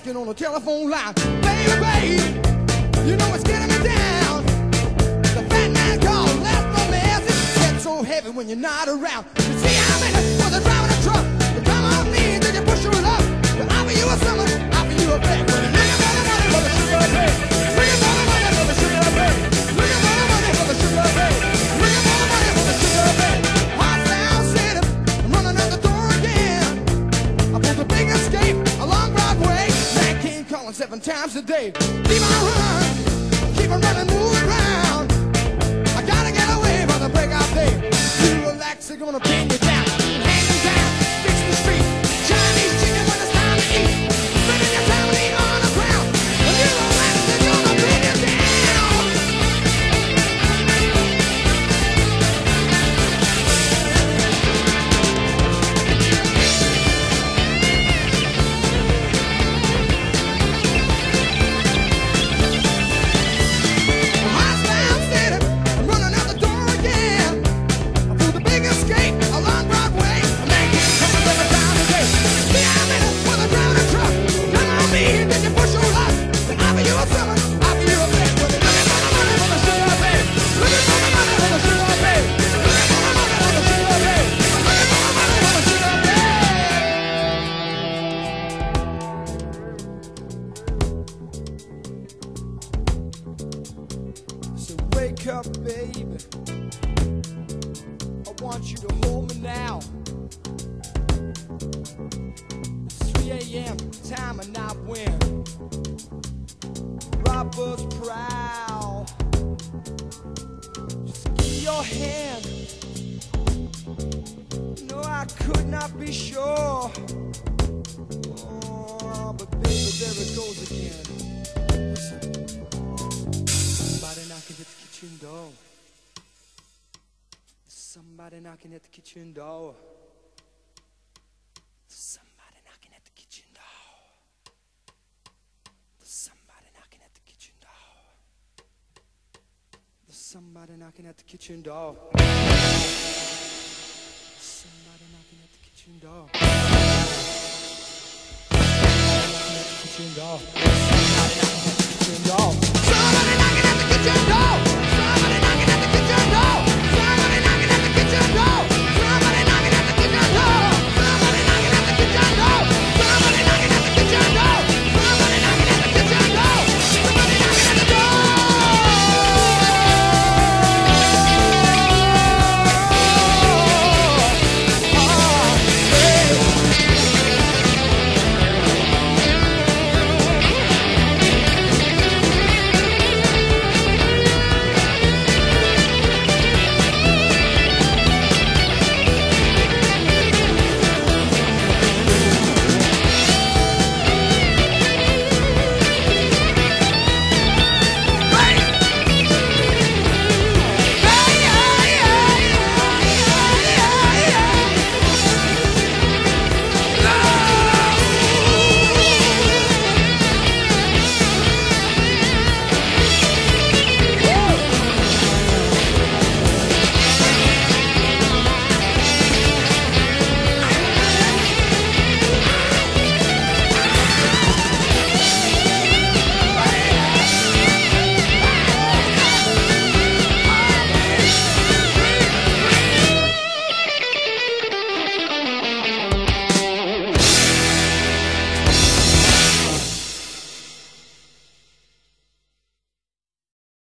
asking on the telephone line. Baby, baby, you know it's getting me down. The Fatman called, left a message. Get so heavy when you're not around. You see, I'm in it for the driving a truck. You come on me, then you push your luck. You offer you a summer, offer you a bed. When you're looking for the money for the sugar pay. Looking for the money for the sugar pay. Looking for the money for the sugar pay. Looking for the money for the sugar pay. Hot down city, I'm running out the door again. I pulled the big escape along Broadway. Man came calling 7 times a day. Keep on running, keep on running, move around. I gotta get away by the break of day. You relax, they're gonna pin you down. Hanging down, Dixon Street. Chinese chicken when it's time to eat. Spending your family on the ground. When you relax, they're gonna pin you down. Hostile city, I'm running out the door again. I pulled the big escape along Broadway. A man can't come and live a town today. See, I'm in it with a drowning truck. Come on me, then you push your luck. They offer you a summer, offer you a bed. When they're looking for the money for the sugar pay. Looking for the money for the sugar pay. Looking for the money for the sugar pay. Looking for the money for the sugar pay. So wake up, baby. I want you to hold me now. 3 a.m. time and not when robbers prowl. Just give me your hand. No, I could not be sure. Oh, but baby, there it goes again. Listen. Somebody knocking at the kitchen door. Somebody knocking at the kitchen door. Somebody knocking at the kitchen door. Somebody knocking at the kitchen door. Somebody knocking at the kitchen door. Somebody knocking at the kitchen door. Somebody knocking at the kitchen door. Somebody knocking at the kitchen door.